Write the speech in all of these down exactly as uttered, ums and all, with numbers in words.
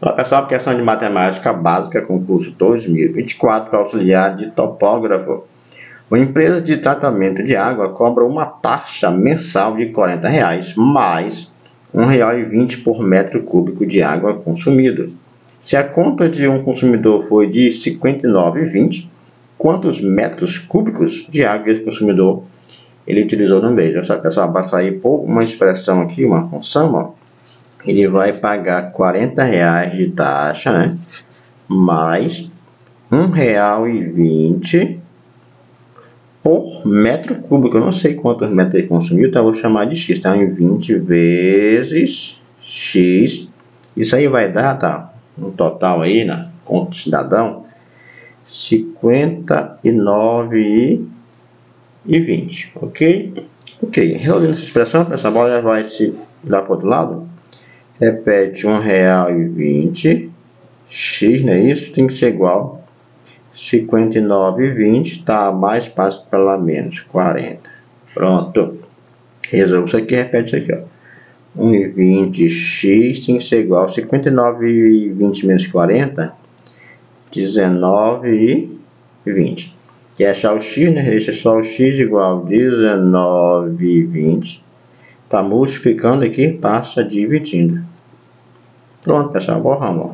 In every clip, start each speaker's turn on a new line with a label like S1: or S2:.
S1: Olá pessoal, questão de matemática básica, concurso dois mil e vinte e quatro, para auxiliar de topógrafo. Uma empresa de tratamento de água cobra uma taxa mensal de quarenta reais, mais um real e vinte por metro cúbico de água consumido. Se a conta de um consumidor foi de cinquenta e nove reais e vinte centavos, quantos metros cúbicos de água esse consumidor ele utilizou no mês? Essa pessoa vai sair por uma expressão aqui, uma função, ó. Ele vai pagar quarenta reais de taxa, né? Mais um real e vinte por metro cúbico. Eu não sei quantos metros ele consumiu, então eu vou chamar de X, tá? Em vinte vezes X. Isso aí vai dar, tá? No total aí, na conta do cidadão, cinquenta e nove e vinte, ok? Ok, resolvendo essa expressão, pessoal, a bola vai se dar para o outro lado. Repete, um real e vinte, x, não é isso? Tem que ser igual cinquenta e nove e vinte, tá mais fácil para lá menos quarenta. Pronto. Resolve isso aqui, repete isso aqui, ó. um e vinte, x tem que ser igual cinquenta e nove e vinte menos quarenta, dezenove e vinte. Quer achar o x, né? Deixa só o x igual dezenove e vinte. Tá multiplicando aqui, passa dividindo. Pronto, pessoal, borramos.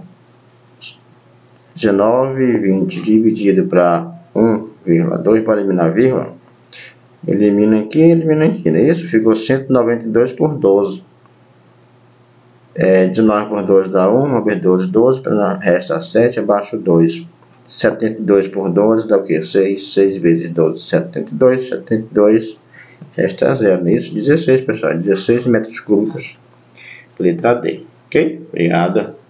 S1: dezenove e vinte dividido para um vírgula dois, para eliminar vírgula. Elimina aqui, elimina aqui, não é isso? Ficou cento e noventa e dois por doze. É, dezenove por doze dá um, um vezes doze, doze, resta sete, abaixo dois. setenta e dois por doze dá o quê? seis, seis vezes doze, setenta e dois, setenta e dois, resta zero, não é isso? dezesseis, pessoal, dezesseis metros cúbicos, letra D. Ok? Obrigado.